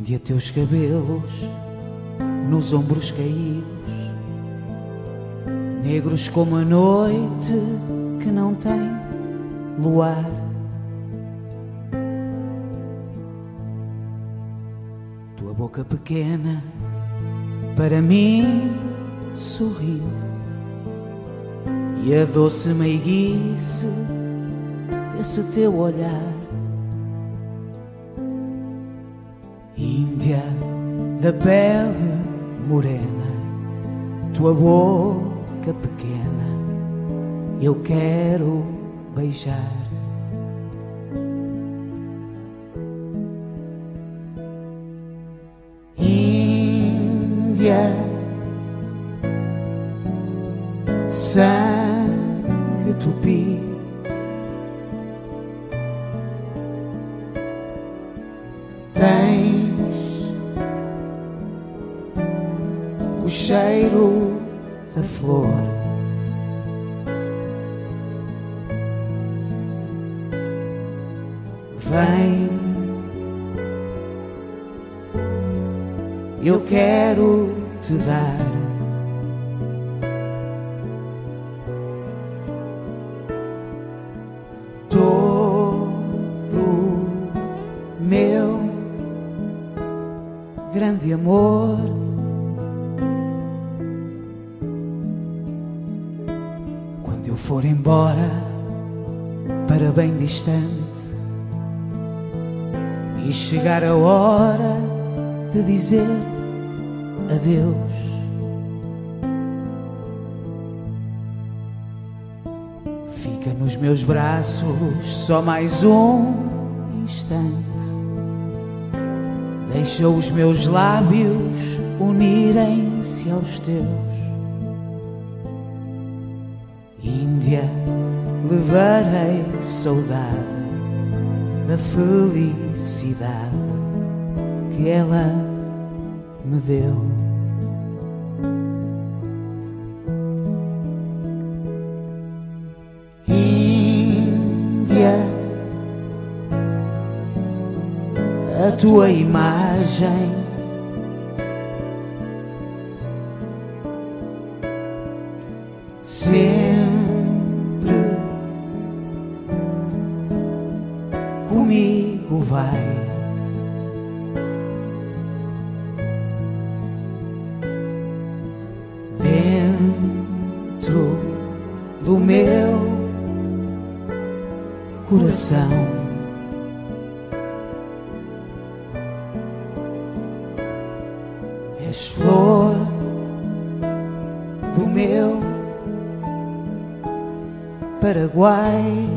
Índia, teus cabelos nos ombros caídos, negros como a noite que não tem luar. Tua boca pequena para mim sorriu, e a doce meiguice desse teu olhar. Índia da pele morena, tua boca pequena eu quero beijar. Índia, sangue tupi, tens o cheiro da flor. Vem, eu quero te dar todo meu grande amor. Quando eu for embora para bem distante e chegar a hora de dizer adeus, fica nos meus braços só mais um instante. Deixa os meus lábios unirem-se aos teus. Índia, levarei saudade da felicidade que ela me deu. Índia, a tua imagem sempre comigo vai. Dentro do meu coração és flor do meu Paraguai.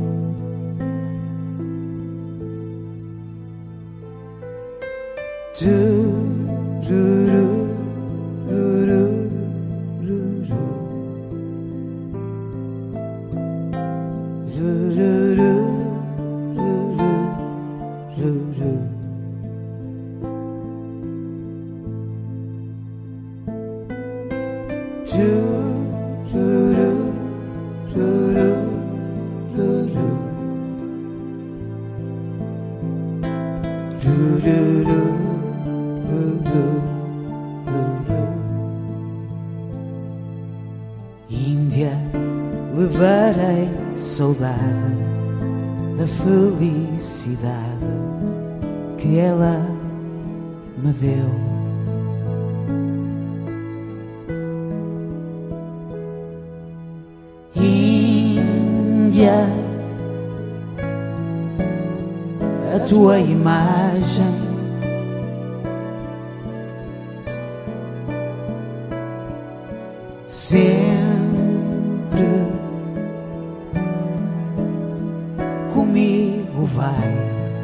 Índia, levarei saudade da felicidade que ela me deu. Índia, a tua imagem sempre comigo vai.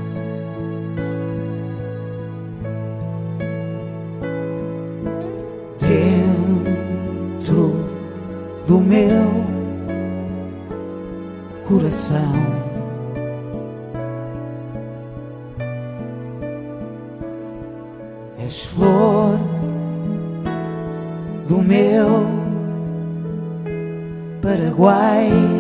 Dentro do meu coração és flor do meu Paraguai.